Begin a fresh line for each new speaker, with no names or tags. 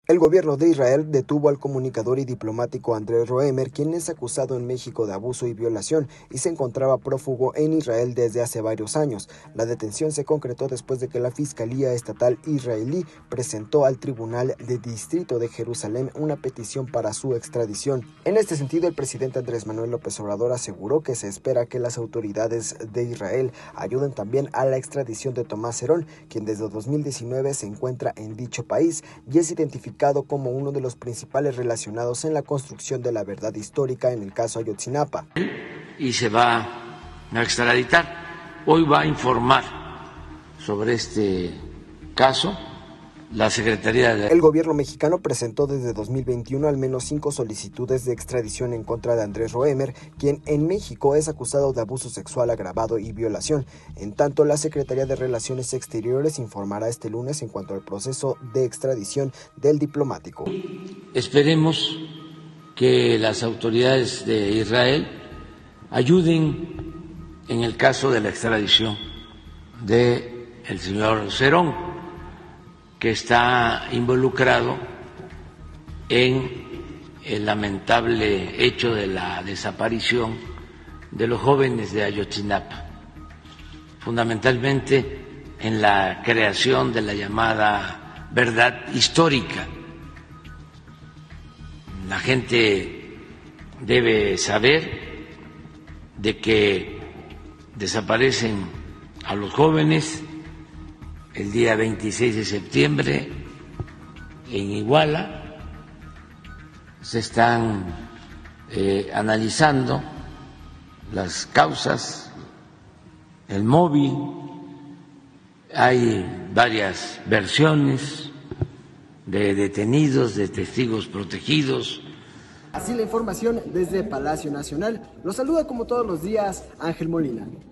El gobierno de Israel detuvo al comunicador y diplomático Andrés Roemer, quien es acusado en México de abuso y violación y se encontraba prófugo en Israel desde hace varios años. La detención se concretó después de que la Fiscalía Estatal israelí presentó al Tribunal de Distrito de Jerusalén una petición para su extradición. En este sentido, el presidente Andrés Manuel López Obrador aseguró que se espera que las autoridades de Israel ayuden también a la extradición de Tomás Herón, quien desde 2019 se encuentra en dicho país y es identificado como uno de los principales relacionados en la construcción de la verdad histórica en el caso Ayotzinapa.
Y se va a extraditar. Hoy va a informar sobre este caso la Secretaría de...
El gobierno mexicano presentó desde 2021 al menos 5 solicitudes de extradición en contra de Andrés Roemer, quien en México es acusado de abuso sexual agravado y violación. En tanto, la Secretaría de Relaciones Exteriores informará este lunes en cuanto al proceso de extradición del diplomático.
Esperemos que las autoridades de Israel ayuden en el caso de la extradición del señor Herón, que está involucrado en el lamentable hecho de la desaparición de los jóvenes de Ayotzinapa, fundamentalmente en la creación de la llamada verdad histórica. La gente debe saber de que desaparecen a los jóvenes el día 26 de septiembre en Iguala. Se están analizando las causas, el móvil. Hay varias versiones de detenidos, de testigos protegidos.
Así la información desde Palacio Nacional. Los saluda como todos los días Ángel Molina.